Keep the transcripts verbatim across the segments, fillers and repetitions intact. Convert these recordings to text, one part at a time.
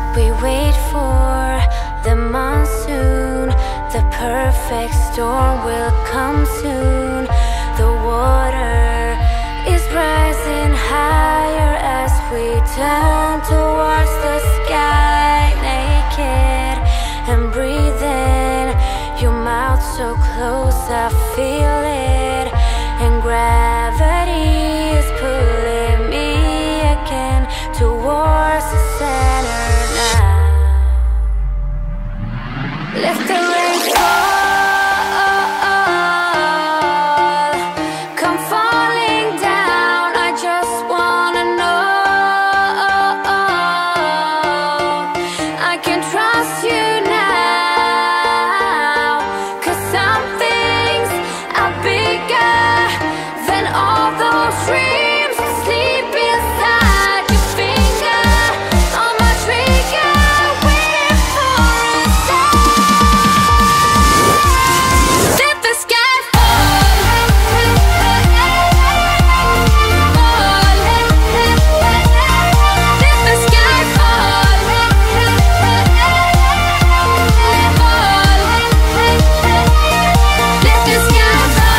We wait for the monsoon. The perfect storm will come soon. The water is rising higher as we turn towards the sky. Naked and breathing, your mouth so close, I feel it. And gravity is pulling me again towards the center now. Let the rain fall, come falling down. I just wanna know I can trust you now, 'cause some things are bigger than all those dreams asleep inside your finger, on my trigger, waiting for a sign. Let the sky fall, fall. Let the sky fall, fall. Let the sky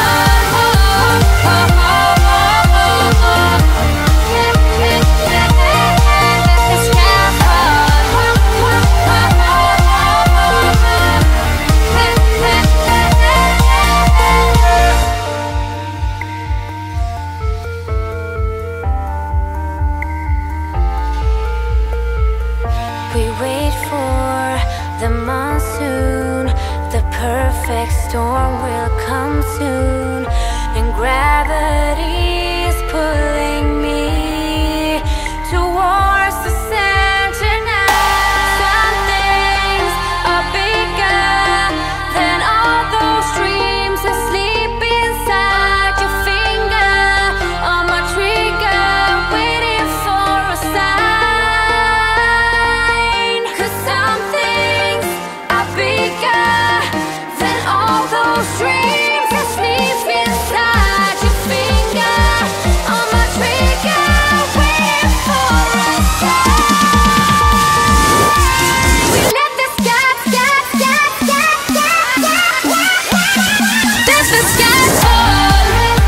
We wait for the monsoon. The perfect storm will come soon. And gravity is pulling me towards the center now. Some things are bigger than all those dreams asleep inside your finger, on my trigger, waiting for a sign. 'Cause some things are bigger than all those dreams asleep inside your finger, on my trigger, waiting for a sign. We let the sky, sky, sky, sky, sky, sky. Let the sky fall,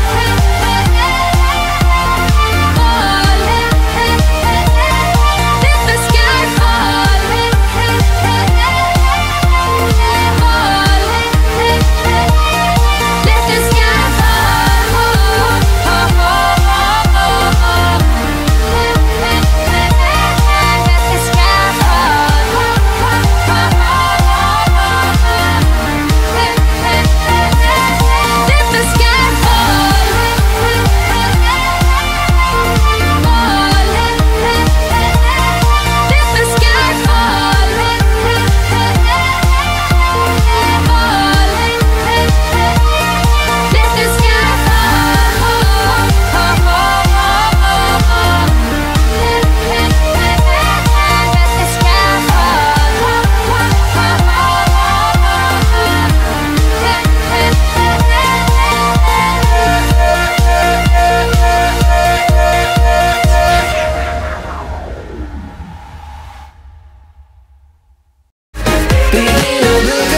fall. Let the sky fall, fall. Let the sky Begin to look